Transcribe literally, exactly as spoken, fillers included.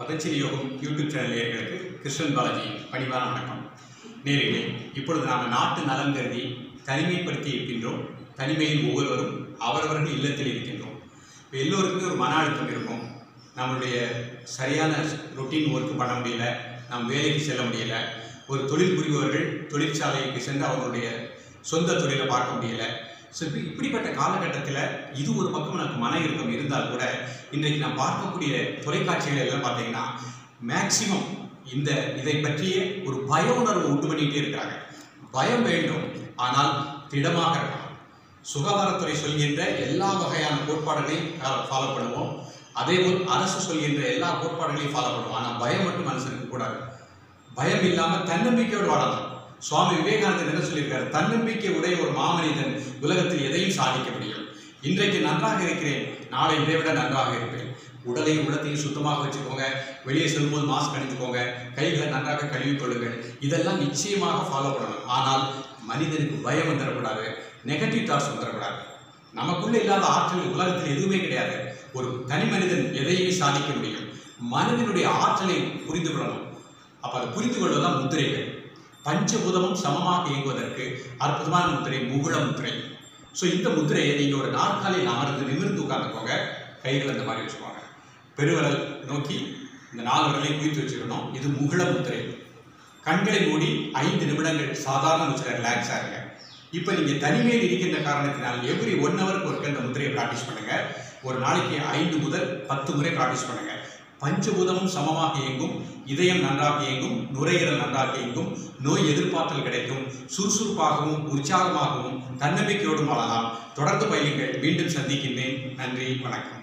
பதஞ்சலி யோகம் YouTube channel நேயர்களுக்கு கிருஷ்ணன் பாலாஜி பணிவான வணக்கம். நேயர்களே, இப்பொழுது நாம் நாட்டு நலன் கருதி தனிமைப்படுத்தி இருக்கின்றோம். தனிமையில் ஒவ்வொருவரும் அவரவர்கள் இல்லத்தில் இருக்கின்றோம். இப்போ எல்லோருக்குமே ஒரு மன அழுத்தம் இருக்கும். நம்மளுடைய சரியான ரொட்டீன் ஒர்க் பண்ண முடியல, நம் வேலைக்கு செல்ல முடியல. ஒரு தொழில் புரிபவர்கள் தொழிற்சாலைக்கு சென்று அவர்களுடைய சொந்த தொழிலை பார்க்க முடியல. ஸோ இப்படிப்பட்ட காலகட்டத்தில் இது ஒரு பக்கம் எனக்கு மன இறுக்கம் இருந்தால் கூட இன்றைக்கு நான் பார்க்கக்கூடிய தொலைக்காட்சிகள் எல்லாம் பார்த்தீங்கன்னா மேக்சிமம் இந்த இதை பற்றிய ஒரு பய உணர்வு உண்டு பண்ணிகிட்டே இருக்கிறாங்க. பயம் வேண்டும், ஆனால் திடமாக இருக்கணும். சுகாதாரத்துறை சொல்கின்ற எல்லா வகையான கோட்பாடுகளையும் ஃபாலோ பண்ணுவோம். அதேபோல் அரசு சொல்கின்ற எல்லா கோட்பாடுகளையும் ஃபாலோ பண்ணுவோம். ஆனால் பயம் மட்டும் மனுஷனுக்கு கூடாது. பயம் இல்லாமல் தன்னம்பிக்கையோடு வாழலாம். சுவாமி விவேகானந்தர் என்ன சொல்லியிருக்காரு? தன்னம்பிக்கை உடைய ஒரு மாமனிதன் உலகத்தில் எதையும் சாதிக்க முடியும். இன்றைக்கு நன்றாக இருக்கிறேன், நாளை இதை விட நன்றாக இருப்பேன். உடலையும் உள்ளத்தையும் சுத்தமாக வச்சுக்கோங்க. வெளியே செல்லும்போது மாஸ்க் அணிந்துக்கோங்க. கைகளை நன்றாக கழுவிக் கொள்ளுங்கள். இதெல்லாம் நிச்சயமாக ஃபாலோ பண்ணணும். ஆனால் மனிதனுக்கு பயம் வந்துடக்கூடாது, நெகட்டிவ் தாட்ஸ் வந்துடக்கூடாது. நமக்குள்ளே இல்லாத ஆற்றல் உலகத்தில் எதுவுமே கிடையாது. ஒரு தனி மனிதன் எதையுமே சாதிக்க முடியும். மனிதனுடைய ஆற்றலை புரிந்து கொள்ளணும். அப்போ அதை புரிந்து கொள்வதுதான் முத்திரைகள். பஞ்சபூதமும் சமமாக இயங்குவதற்கு அற்புதமான முத்திரை முகுள முத்திரை. ஸோ இந்த முத்திரையை நீங்கள் ஒரு நாற்காலியில் அமர்ந்து நிமிர்ந்து உட்கார்ந்துக்கோங்க. கைகள் அந்த மாதிரி வச்சுக்கோங்க. பெருவரல் நோக்கி இந்த நாலு விரலையும் குவித்து வச்சுக்கணும். இது முகுள முத்திரை. கண்களை மூடி ஐந்து நிமிடங்கள் சாதாரண முத்திரை ரிலாக்ஸாக இருங்க. இப்போ நீங்கள் தனிமையில் இருக்கின்ற காரணத்தினால் எவ்ரி ஒன் ஹவருக்கு ஒர்க்கு அந்த முத்திரையை ப்ராக்டிஸ் பண்ணுங்கள். ஒரு நாளைக்கு ஐந்து முதல் பத்து முறை ப்ராக்டிஸ் பண்ணுங்கள். பஞ்சபூதமும் சமமாக இயங்கும், இதயம் நன்றாக இயங்கும், நுரையீரல் நன்றாக இயங்கும், நோய் எதிர்பார்த்தல் கிடைக்கும், சுறுசுறுப்பாகவும் உற்சாகமாகவும் தன்னம்பிக்கையோடும் வாழலாம். தொடர்ந்து பயிலுங்கள். மீண்டும் சந்திக்கின்றேன். நன்றி, வணக்கம்.